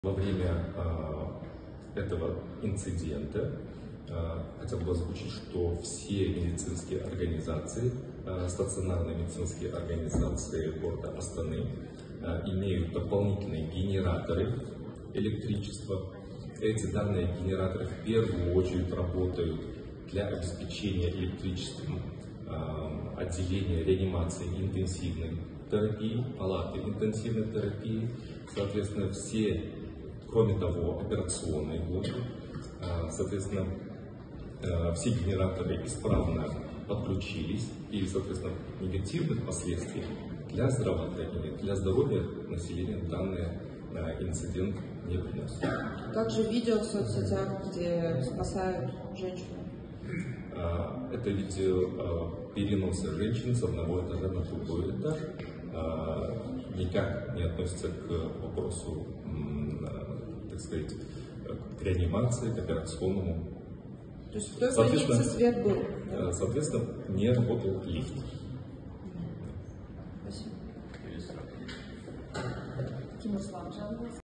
Во время этого инцидента хотел бы озвучить, что все медицинские организации, стационарные медицинские организации города Астаны имеют дополнительные генераторы электричества. Эти данные генераторы в первую очередь работают для обеспечения электричеством отделения реанимации интенсивной терапии, палаты интенсивной терапии, соответственно, все. Кроме того, операционные блоки, соответственно, все генераторы исправно подключились и, соответственно, негативных последствий для здравоохранения, для здоровья населения данный инцидент не принес. Также видео в соцсетях, где спасают женщину. Это видео переноса женщин с одного этажа на другой этаж никак не относится к вопросу, так сказать, к реанимации, к операционному. То есть в той больнице свет был? Соответственно, не работал лифт. Спасибо.